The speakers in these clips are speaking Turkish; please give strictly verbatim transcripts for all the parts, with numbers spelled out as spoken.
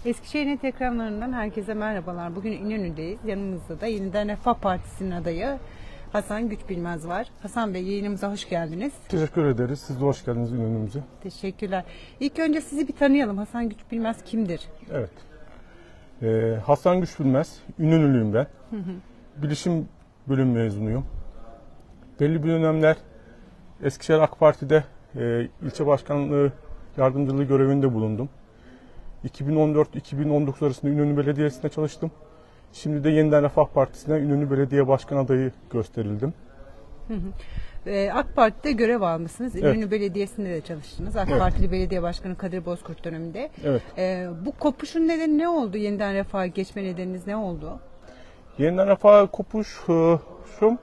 Eskişehir Net ekranlarından herkese merhabalar. Bugün İnönü'deyiz. Yanımızda da Yeniden Refah Partisi'nin adayı Hasan Güçbilmez var. Hasan Bey, yayınımıza hoş geldiniz. Teşekkür ederiz. Siz de hoş geldiniz İnönü'müze. Teşekkürler. İlk önce sizi bir tanıyalım. Hasan Güçbilmez kimdir? Evet. Ee, Hasan Güçbilmez, İnönülüyüm ben. Hı hı. Bilişim bölüm mezunuyum. Belli bir dönemler Eskişehir AK Parti'de e, ilçe başkanlığı yardımcılığı görevinde bulundum. iki bin on dört iki bin on dokuz arasında İnönü Belediyesi'nde çalıştım. Şimdi de Yeniden Refah Partisi'ne İnönü Belediye Başkan adayı gösterildim. Hı hı. Ee, AK Parti'de görev almışsınız. İnönü evet. Belediyesi'nde de çalıştınız. AK evet. Partili Belediye Başkanı Kadir Bozkurt döneminde. Evet. Ee, bu kopuşun nedeni ne oldu? Yeniden Refah'a geçme nedeniniz ne oldu? Yeniden Refah'a kopuş şu.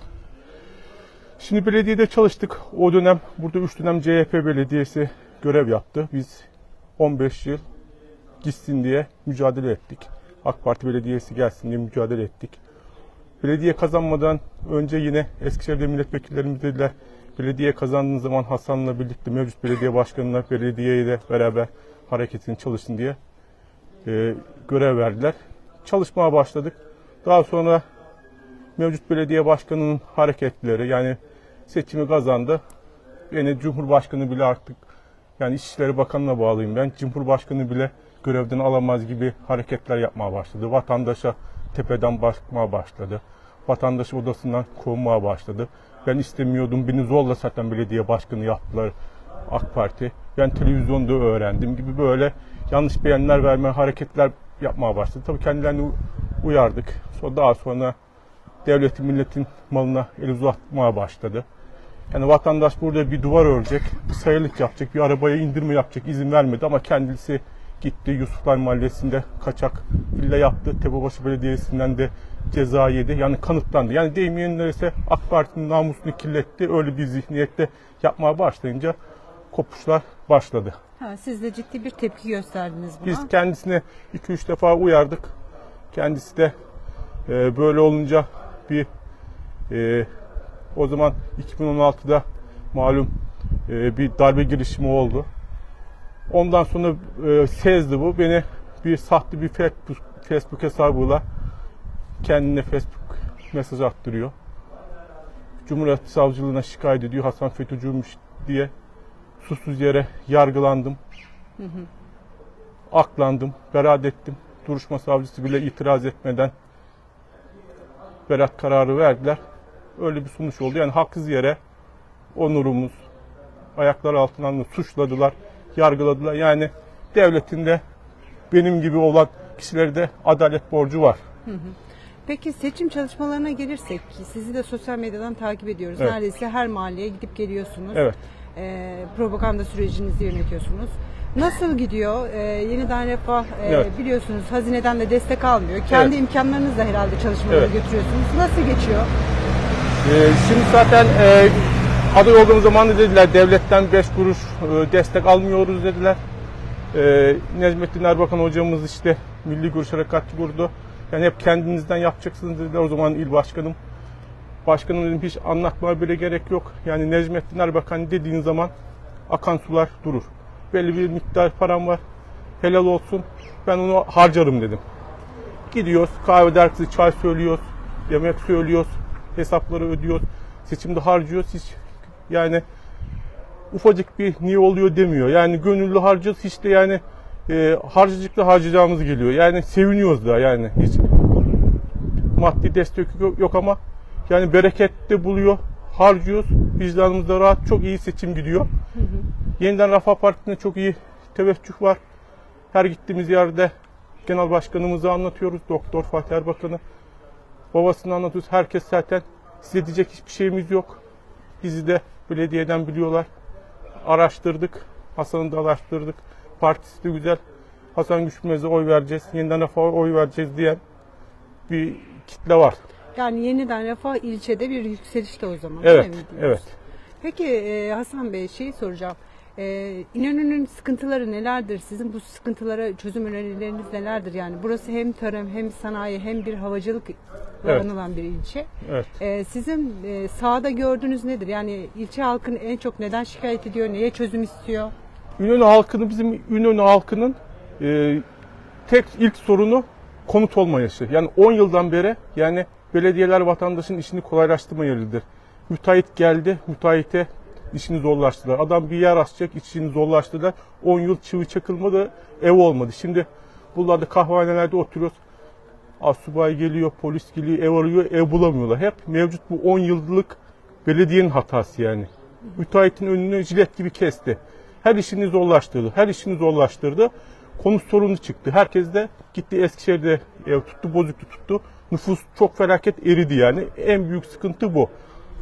Şimdi belediyede çalıştık. O dönem burada üç dönem C H P belediyesi görev yaptı. Biz on beş yıl gitsin diye mücadele ettik. AK Parti belediyesi gelsin diye mücadele ettik. Belediye kazanmadan önce yine Eskişehir'de milletvekillerimiz dediler, belediye kazandığınız zaman Hasan'la birlikte mevcut belediye başkanına belediyeyle beraber hareketini çalışsın diye e, görev verdiler. Çalışmaya başladık. Daha sonra mevcut belediye başkanının hareketleri, yani seçimi kazandı. Beni Cumhurbaşkanı bile artık, yani İçişleri Bakanı'na bağlıyım ben. Cumhurbaşkanı bile görevden alamaz gibi hareketler yapmaya başladı. Vatandaşa tepeden bakmaya başladı. Vatandaşı odasından kovmaya başladı. Ben istemiyordum, beni zorla zaten belediye başkanı yaptılar AK Parti. Ben televizyonda öğrendim gibi böyle yanlış beyanlar verme, hareketler yapmaya başladı. Tabii kendilerini uyardık. Sonra daha sonra devletin, milletin malına el uzatmaya başladı. Yani vatandaş burada bir duvar örecek, bir sayılık yapacak, bir arabaya indirme yapacak, izin vermedi ama kendisi gitti Yusuflar Mahallesi'nde kaçak villa yaptı. Tepebaşı Belediyesi'nden de ceza yedi. Yani kanıtlandı. Yani deyim yerindeyse AK Parti'nin namusunu kirletti. Öyle bir zihniyette yapmaya başlayınca kopuşlar başladı. Ha, siz de ciddi bir tepki gösterdiniz buna. Biz kendisine iki üç defa uyardık. Kendisi de e, böyle olunca bir e, o zaman iki bin on altıda malum e, bir darbe girişimi oldu. Ondan sonra e, sezdi bu. Beni bir sahte bir Facebook, Facebook hesabıyla kendine Facebook mesaj attırıyor. Cumhuriyet Savcılığına şikayet ediyor. Hasan FETÖ'cüymüş diye susuz yere yargılandım. Hı hı. Aklandım, beraat ettim. Duruşma savcısı bile itiraz etmeden beraat kararı verdiler. Öyle bir sonuç oldu. Yani haksız yere onurumuz, ayaklar altından suçladılar, yargıladılar. Yani devletin de benim gibi olan kişilere de adalet borcu var. Hı hı. Peki seçim çalışmalarına gelirsek, sizi de sosyal medyadan takip ediyoruz. Evet. Neredeyse her mahalleye gidip geliyorsunuz. Evet. Ee, propaganda sürecinizi yönetiyorsunuz. Nasıl gidiyor? Ee, Yeniden Refah e, evet. biliyorsunuz hazineden de destek almıyor. Kendi evet. imkanlarınızla herhalde çalışmaları evet. götürüyorsunuz. Nasıl geçiyor? Ee, şimdi zaten e, aday olduğum zaman dediler devletten beş kuruş e, destek almıyoruz dediler. E, Necmettin Erbakan hocamız işte Milli Görüş Harekatı kurdu. Yani hep kendinizden yapacaksınız dediler o zaman il başkanım. Başkanım dedim hiç anlatmaya bile gerek yok. Yani Necmettin Erbakan dediğin zaman akan sular durur. Belli bir miktar param var. Helal olsun. Ben onu harcarım dedim. Gidiyoruz kahve dersi çay söylüyoruz. Yemek söylüyoruz. Hesapları ödüyoruz. Seçimde harcıyoruz. Hiç yani ufacık bir niye oluyor demiyor. Yani gönüllü harcıyoruz. Hiç de yani e, harcayacakla harcayacağımız geliyor. Yani seviniyoruz da yani. Hiç maddi destek yok, yok ama yani bereket de buluyor. Harcıyoruz. Vicdanımızda rahat. Çok iyi seçim gidiyor. Hı hı. Yeniden Refah Partisi'nde çok iyi teveccüh var. Her gittiğimiz yerde genel başkanımızı anlatıyoruz. Doktor Fatih Erbakan'ı. Babasını anlatıyoruz. Herkes zaten size diyecek hiçbir şeyimiz yok. Bizi de belediyeden biliyorlar. Araştırdık. Hasan'ı da araştırdık. Partisi de güzel. Hasan Güçbilmez'e oy vereceğiz. Yeniden Refah'a oy vereceğiz diyen bir kitle var. Yani Yeniden Refah ilçede bir yükselişte o zaman. Evet, evet. Peki e, Hasan Bey şeyi soracağım. E, İnönü'nün sıkıntıları nelerdir? Sizin bu sıkıntılara çözüm önerileriniz nelerdir? Yani burası hem tarım hem sanayi hem bir havacılıkla evet. anılan bir ilçe. Evet. E, sizin e, sahada gördüğünüz nedir? Yani ilçe halkını en çok neden şikayet ediyor? Neye çözüm istiyor? İnönü halkını bizim İnönü halkının e, tek ilk sorunu konut olmayışı. Yani on yıldan beri yani belediyeler vatandaşın işini kolaylaştırma yeridir. Müteahhit geldi, müteahhite işini zorlaştırdılar. Adam bir yer açacak, işini zorlaştırdılar. on yıl çivi çakılmadı, ev olmadı. Şimdi buralarda kahvehanelerde oturuyoruz. Asubay geliyor, polis geliyor, ev arıyor, ev bulamıyorlar. Hep mevcut bu on yıllık belediyenin hatası yani. Müteahhitin önünü jilet gibi kesti. Her işini zorlaştırdı, her işini zorlaştırdı. Konut sorunu çıktı. Herkes de gitti Eskişehir'de ev tuttu, bozuktu tuttu. Nüfus çok felaket eridi yani. En büyük sıkıntı bu.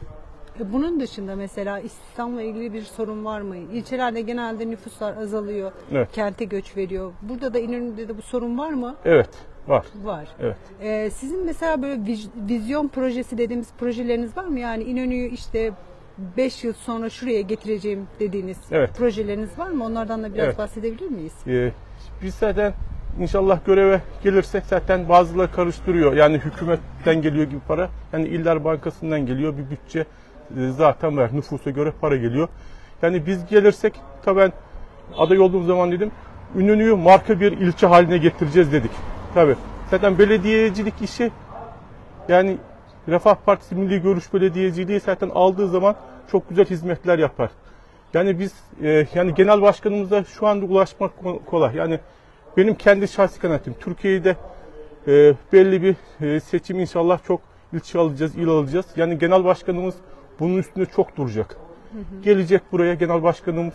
Bunun dışında mesela İstihdamla ilgili bir sorun var mı? İlçelerde genelde nüfuslar azalıyor, Evet. kente göç veriyor. Burada da İnönü'de de bu sorun var mı? Evet, var. Var. Evet. Ee, sizin mesela böyle viz- vizyon projesi dediğimiz projeleriniz var mı? Yani İnönü'yü işte beş yıl sonra şuraya getireceğim dediğiniz Evet. projeleriniz var mı? Onlardan da biraz Evet. bahsedebilir miyiz? Ee, biz zaten inşallah göreve gelirsek zaten bazıları karıştırıyor. Yani hükümetten geliyor gibi para. Yani İller Bankası'ndan geliyor bir bütçe e, zaten var. Nüfusa göre para geliyor. Yani biz gelirsek tabii ben aday olduğum zaman dedim İnönü'yü marka bir ilçe haline getireceğiz dedik. Tabii. Zaten belediyecilik işi yani Refah Partisi Milli Görüş Belediyeciliği zaten aldığı zaman çok güzel hizmetler yapar. Yani biz e, yani genel başkanımıza şu anda ulaşmak kolay. Yani benim kendi şahsi kanaatim Türkiye'de e, belli bir e, seçim inşallah çok ilçe alacağız, il alacağız. Yani genel başkanımız bunun üstünde çok duracak. Hı hı. Gelecek buraya genel başkanımız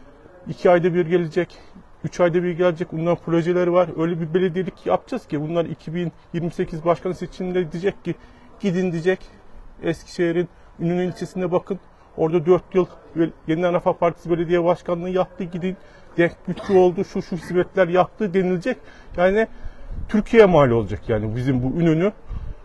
iki ayda bir gelecek, üç ayda bir gelecek. Bunların projeleri var. Öyle bir belediyelik yapacağız ki bunlar iki bin yirmi sekiz başkan seçiminde diyecek ki gidin diyecek Eskişehir'in İnönü ilçesine bakın. Orada dört yıl Yeniden Refah Partisi belediye başkanlığı yaptı. Gidin denk bütçe oldu, şu şu hizmetler yaptı denilecek. Yani Türkiye'ye mal olacak yani bizim bu İnönü.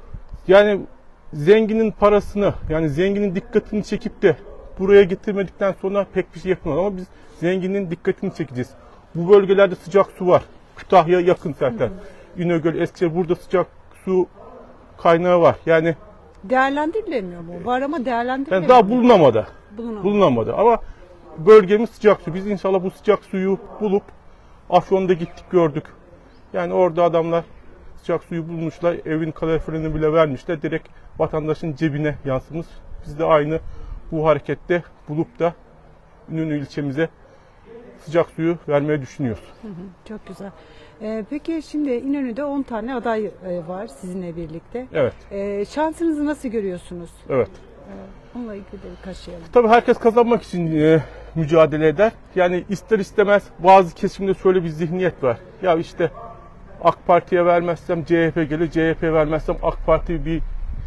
Yani zenginin parasını, yani zenginin dikkatini çekip de buraya getirmedikten sonra pek bir şey yapılmaz. Ama biz zenginin dikkatini çekeceğiz. Bu bölgelerde sıcak su var. Kütahya yakın zaten. İnegöl, Eskişehir burada sıcak su kaynağı var. Yani Değerlendirilemiyor mu? Var ama değerlendirilemiyor. yani daha bulunamadı. Bulunamadı. Bulunamadı. Ama bölgemiz sıcak su. Biz inşallah bu sıcak suyu bulup Afyon'da gittik gördük. Yani orada adamlar sıcak suyu bulmuşlar. Evin kaloriferini bile vermişler. Direkt vatandaşın cebine yansımış. Biz de aynı bu harekette bulup da İnönü ilçemize sıcak suyu vermeyi düşünüyoruz. Hı hı, çok güzel. Ee, peki şimdi İnönü'de on tane aday e, var sizinle birlikte. Evet. Ee, şansınızı nasıl görüyorsunuz? Evet. Ee, onunla ilgili de kaşıyalım. Tabii herkes kazanmak için e, mücadele eder. Yani ister istemez bazı kesimde şöyle bir zihniyet var. Ya işte AK Parti'ye vermezsem C H P gelir, C H P vermezsem AK Parti bir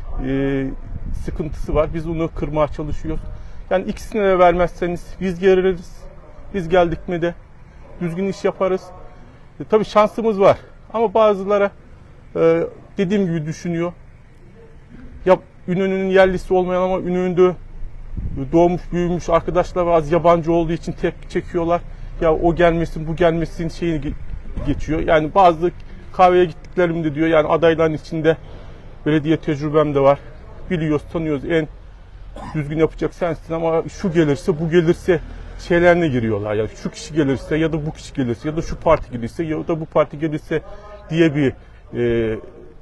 e, sıkıntısı var. Biz onu kırmaya çalışıyoruz. Yani ikisine de vermezseniz biz geliriz. Biz geldik mi de düzgün iş yaparız. E, tabii şansımız var. Ama bazılara e, dediğim gibi düşünüyor. Ya İnönü'nün yerlisi olmayan ama İnönü'nde doğmuş büyümüş arkadaşlar az yabancı olduğu için tepki çekiyorlar. Ya o gelmesin bu gelmesin şeyini geçiyor. Yani bazı kahveye gittiklerimde diyor yani adayların içinde belediye tecrübem de var. Biliyoruz, tanıyoruz, en düzgün yapacak sensin ama şu gelirse bu gelirse şeylerine giriyorlar. Yani şu kişi gelirse ya da bu kişi gelirse ya da şu parti gelirse ya da bu parti gelirse diye bir e,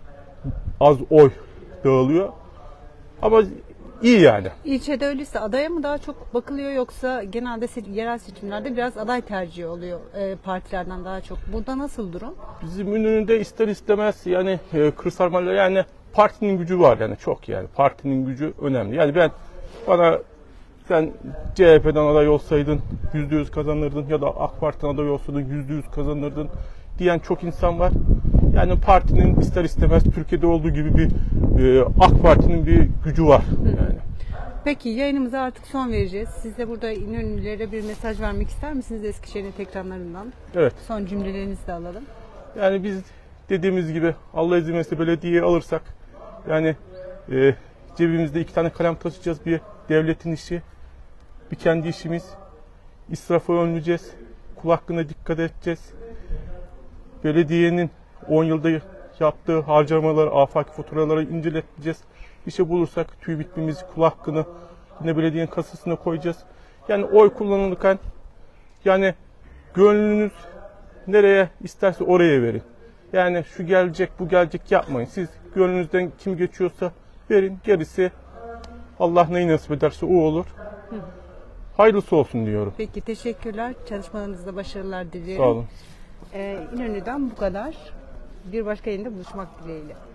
az oy dağılıyor. Ama iyi yani. İlçede öyleyse adaya mı daha çok bakılıyor yoksa genelde se- yerel seçimlerde biraz aday tercihi oluyor e, partilerden daha çok. Burada nasıl durum? Bizim Ünlü'nde ister istemez yani e, kırsal mahalle yani partinin gücü var yani çok yani partinin gücü önemli. Yani ben bana sen C H P'den aday olsaydın yüzde yüz kazanırdın ya da AK Parti'den aday olsaydın yüzde yüz kazanırdın diyen çok insan var. Yani partinin ister istemez Türkiye'de olduğu gibi bir e, AK Parti'nin bir gücü var yani. Peki yayınımıza artık son vereceğiz. Siz de burada İnönülülere bir mesaj vermek ister misiniz Eskişehir'in ekranlarından? Evet. Son cümlelerinizi de alalım. Yani biz dediğimiz gibi Allah izin verirse belediyeyi alırsak yani e, cebimizde iki tane kalem taşıyacağız. Bir devletin işi, bir kendi işimiz. İsrafı önleyeceğiz. Kul hakkına dikkat edeceğiz. Belediyenin on yılda yaptığı harcamaları, afaki faturaları inceleteceğiz. Bir şey bulursak tüy bitmemizi, kul hakkını yine belediyenin kasasına koyacağız. Yani oy kullanılırken yani gönlünüz nereye isterse oraya verin. Yani şu gelecek, bu gelecek yapmayın. Siz gönlünüzden kim geçiyorsa verin. Gerisi Allah neyi nasip ederse o olur. Hayırlısı olsun diyorum. Peki teşekkürler. Çalışmalarınızda başarılar diliyorum. Sağ olun. Ee, İnönü'den bu kadar. Bir başka yayında buluşmak dileğiyle.